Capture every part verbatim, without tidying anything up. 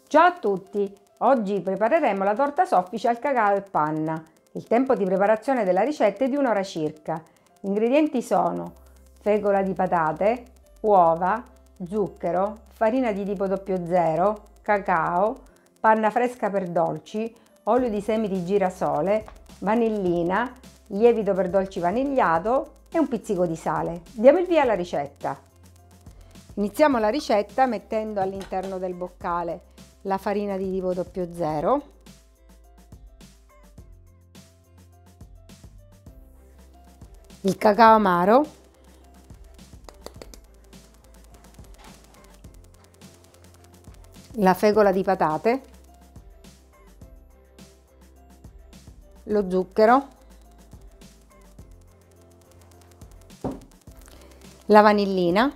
Ciao a tutti! Oggi prepareremo la torta soffice al cacao e panna. Il tempo di preparazione della ricetta è di un'ora circa. Gli ingredienti sono fecola di patate, uova, zucchero, farina di tipo zero zero, cacao, panna fresca per dolci, olio di semi di girasole, vanillina, lievito per dolci vanigliato e un pizzico di sale. Diamo il via alla ricetta. Iniziamo la ricetta mettendo all'interno del boccale la farina di tipo zero zero, il cacao amaro, la fecola di patate, lo zucchero, la vanillina,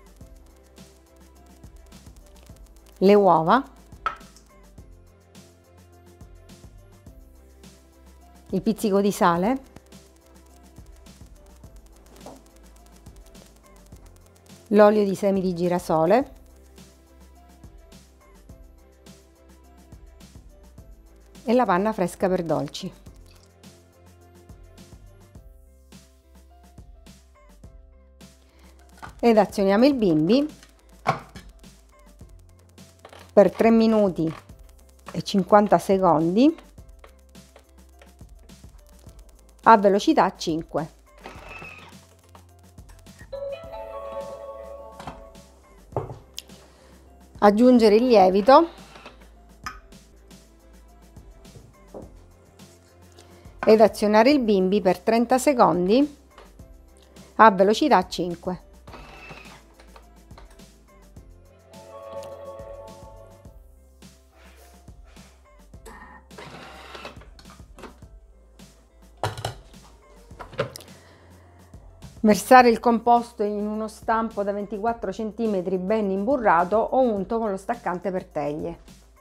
le uova, il pizzico di sale, l'olio di semi di girasole, e la panna fresca per dolci. Ed azioniamo il bimbi per tre minuti e cinquanta secondi a velocità cinque. Aggiungere il lievito ed azionare il bimbi per trenta secondi a velocità cinque. Versare il composto in uno stampo da ventiquattro centimetri ben imburrato o unto con lo staccante per teglie.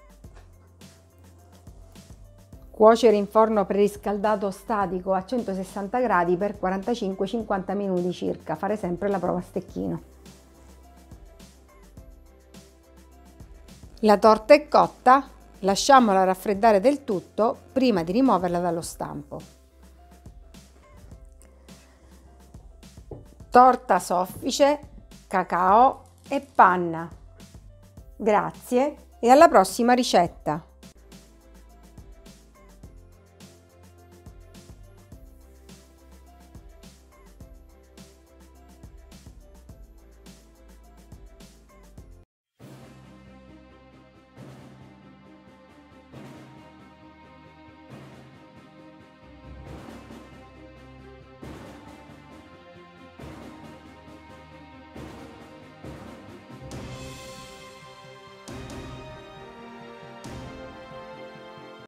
Cuocere in forno preriscaldato statico a centosessanta gradi per quarantacinque cinquanta minuti circa. Fare sempre la prova a stecchino. La torta è cotta, lasciamola raffreddare del tutto prima di rimuoverla dallo stampo. Torta soffice, cacao e panna. Grazie e alla prossima ricetta!